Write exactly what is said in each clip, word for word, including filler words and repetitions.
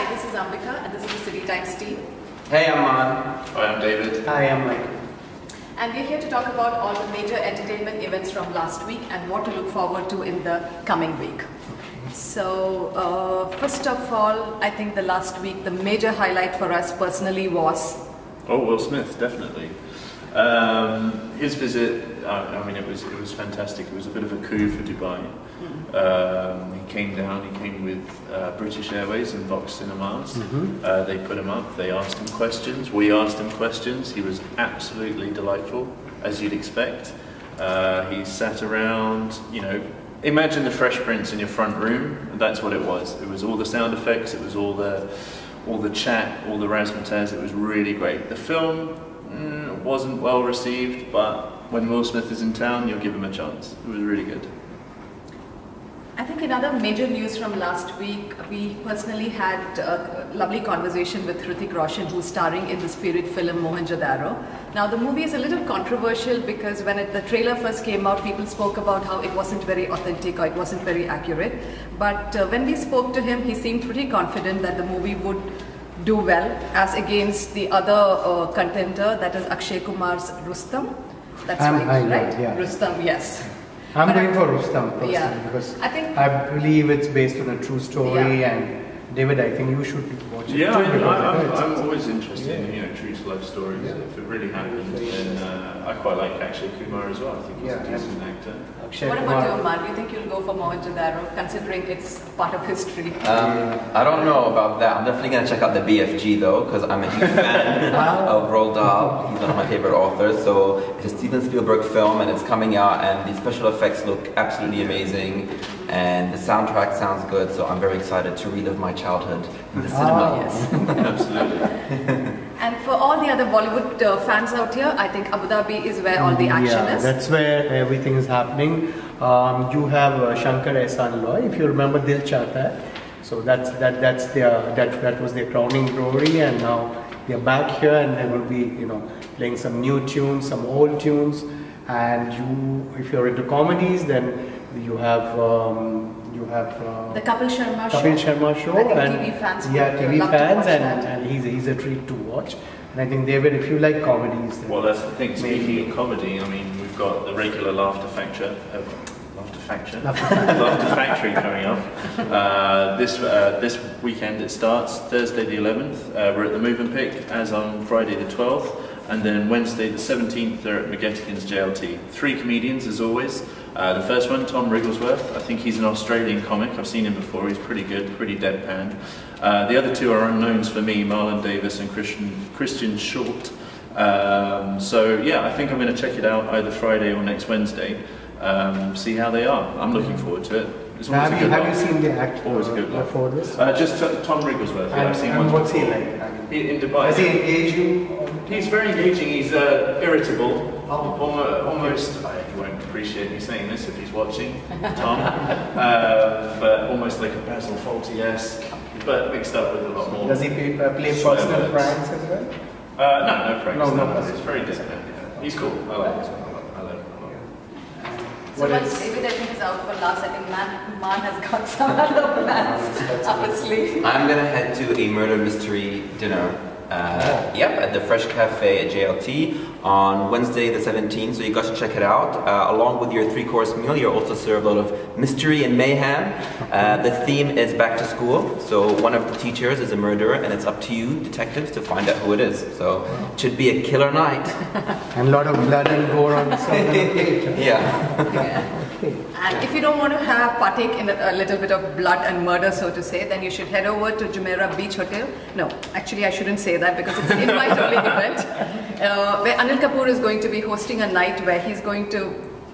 Hi, this is Ambika and this is the City Times team. Hey, I'm Man. Hi, I'm David. Hi, I'm Mike. And we're here to talk about all the major entertainment events from last week and what to look forward to in the coming week. So, uh, first of all, I think the last week, the major highlight for us personally was... Oh, Will Smith, definitely. Um, his visit, uh, I mean, it was it was fantastic. It was a bit of a coup for Dubai. Um, he came down, he came with uh, British Airways and Vox Cinemas. Mm-hmm. uh, they put him up, they asked him questions, we asked him questions. He was absolutely delightful, as you'd expect. Uh, he sat around, you know, imagine the Fresh Prince in your front room. That's what it was. It was all the sound effects, it was all the, all the chat, all the razzmatazz. It was really great. The film mm, wasn't well received, but when Will Smith is in town, you'll give him a chance. It was really good. I think another major news from last week, we personally had a lovely conversation with Hrithik Roshan, who's starring in the Spirit film Mohenjo-daro. Now the movie is a little controversial because when it, the trailer first came out, people spoke about how it wasn't very authentic or it wasn't very accurate. But uh, when we spoke to him, he seemed pretty confident that the movie would do well as against the other uh, contender, that is Akshay Kumar's Rustom. That's I'm, right, I, right? Yeah. Rustom, yes. I'm But going I, for Rustom personally yeah, because I, think, I believe it's based on a true story, yeah. and David, I think you should watch it. Yeah, too, I, I'm, it's, I'm it's, always interested yeah. in, you know, true to life stories. Yeah. If it really happened, then uh, I quite like Akshay Kumar as well. I think he's Yeah, a decent actor. Akshay what Kumar. about you, Omar? Do you think you'll go for Mohenjo-daro, considering it's part of history? Um, I don't know about that. I'm definitely going to check out the B F G though, because I'm a huge fan of Roald Dahl. He's one of my favorite authors. So it's a Steven Spielberg film and it's coming out, and the special effects look absolutely amazing. And the soundtrack sounds good, so I'm very excited to relive my childhood in the cinema. Yes. Absolutely. And for all the other Bollywood uh, fans out here, I think Abu Dhabi is where all the action yeah, is. that's where everything is happening. Um, you have uh, Shankar Ehsaan Loy, if you remember Dil Chahta Hai. So that's that that's their that that was their crowning glory, and now they're back here and they will be, you know, playing some new tunes, some old tunes. And you, if you're into comedies, then you have um, you have uh, the Kapil Sharma Kapil show. Sharma show, I think and T V fans yeah, would T V love to fans, watch and, that. and he's he's a treat to watch. And I think David, if you like comedies, then Well, that's the thing. Speaking maybe. of comedy, I mean, we've got the regular Laughter Factory, uh, Laughter Factory, Laughter Factory. Laughter Factory coming up. Uh, this uh, this weekend it starts Thursday the eleventh. Uh, we're at the Movenpick as on Friday the twelfth, and then Wednesday the seventeenth they're at McGettigan's J L T. Three comedians as always. Uh, the first one, Tom Wrigglesworth. I think he's an Australian comic. I've seen him before. He's pretty good, pretty deadpan. Uh, the other two are unknowns for me, Marlon Davis and Christian Christian Short. Um, so yeah, I think I'm going to check it out either Friday or next Wednesday. Um, see how they are. I'm looking forward to it. It's always Have a you good have laugh. you seen the act Always a good laugh. before this? Uh, just t Tom Wrigglesworth. Yeah, and I've seen and one. what's he before. like? I mean, He, in Dubai. does he engage you? He's very engaging. He's uh, irritable. Oh. Almost, almost. I, he won't appreciate me saying this if he's watching, Tom. uh, but almost like a Basil Fawlty-esque, but mixed up with a lot more. Does he play, uh, play swear personal words. pranks as well? Uh, no, no pranks. No, no no, pranks. It's very different. Yeah. He's cool. I like this one a lot. I like him a lot. So What once else? David, I think, is out for last, I think Man, Man has got some other plans up his sleeve. I'm going to head to a murder mystery dinner. Uh, yep, at the Fresh Cafe at J L T on Wednesday the seventeenth, so you got to check it out. Uh, along with your three-course meal, you're also served a lot of mystery and mayhem. Uh, the theme is back to school, so one of the teachers is a murderer, and it's up to you, detectives, to find out who it is. So it should be a killer night. And a lot of blood and gore on some kind of plate. Yeah. Yeah. Okay. And if you don't want to have partake in a, a little bit of blood and murder, so to say, then you should head over to Jumeirah Beach Hotel. No, actually I shouldn't say that because it's an invite-only event, uh, where Anil Kapoor is going to be hosting a night where he's going to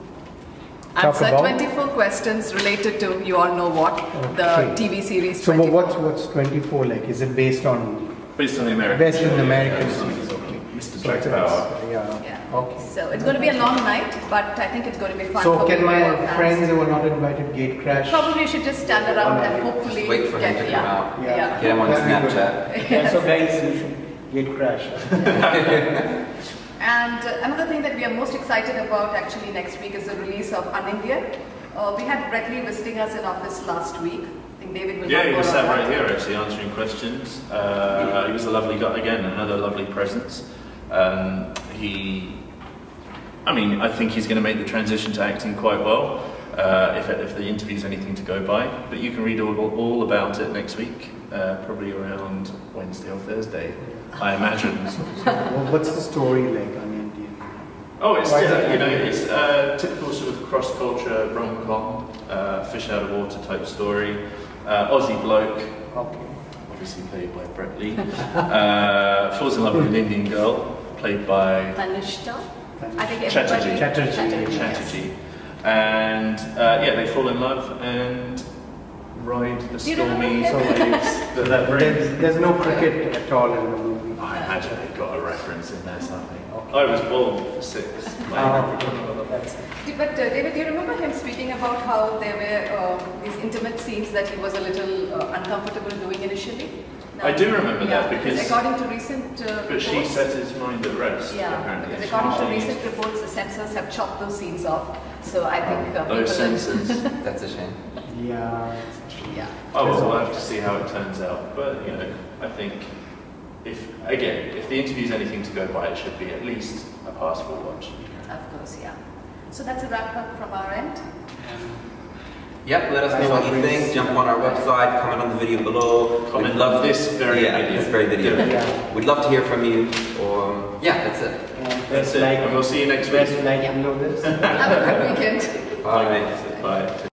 Talk answer about? twenty-four questions related to, you all know what, the Okay. T V series So twenty-four. what's what's twenty-four like? Is it based on Based on the American. based on the show, American yeah, series? yeah. Okay. Mister So Jack it's- Bauer. Yeah. Yeah. Okay. So it's going to be a long night, but I think it's going to be fun So for can people my who are fans. friends who are not invited gate crash? Probably should just stand around and hopefully Just wait for him get, to yeah. come out. Yeah. Get him on That'd be good. Snapchat. Yeah, so guys, you should gate crash. And uh, another thing that we are most excited about actually next week is the release of Un-Indian. Uh, we had Brett Lee visiting us in office last week. I think David will Yeah, talk he was more sat about right that. here actually answering questions. Uh, he was a lovely guy, again, another lovely presence. Um, he, I mean, I think he's going to make the transition to acting quite well, uh, if, if the interview's anything to go by. But you can read all, all about it next week, uh, probably around Wednesday or Thursday, I imagine. Well, what's the story like? I mean, do you, Oh, it's, Why is yeah, it- you know, it's a typical sort of cross-culture rom-com, uh, fish out of water type story. Uh, Aussie bloke, okay. obviously played by Brett Lee, uh, falls in love with an Indian girl, played by Tanishta. I think Chatterjee. everybody... Chatterjee. Chatterjee, yes. Chatterjee. And uh, yeah, they fall in love and ride the Do you remember stormy him? waves that that brings. There's, there's no cricket at all in the movie. I imagine they got a reference in there something. Okay. I was born for six. Oh, that's But uh, David, do you remember him speaking about how there were uh, these intimate scenes that he was a little uh, uncomfortable doing initially? No. I do remember Yeah, that because, according to recent uh, but she reports, set his mind at rest. yeah, apparently. because according to She- recent reports, the censors have chopped those scenes off. So I think uh, Those people... censors. That's a shame. yeah. Yeah. Oh, well, we'll have to see how it turns out. But, you know, I think if, again, if the interview's anything to go by, it should be at least a passport watch. Of course, yeah. So that's a wrap up from our end. Yep, let us know what you think. Jump on our website, comment on the video below. Comment We'd love on this very yeah, video. this very video. Yeah. We'd love to hear from you. Or yeah, that's it. And That's best it. like, And we'll see you next week. best like, you know this. Have a good weekend. Bye. Bye.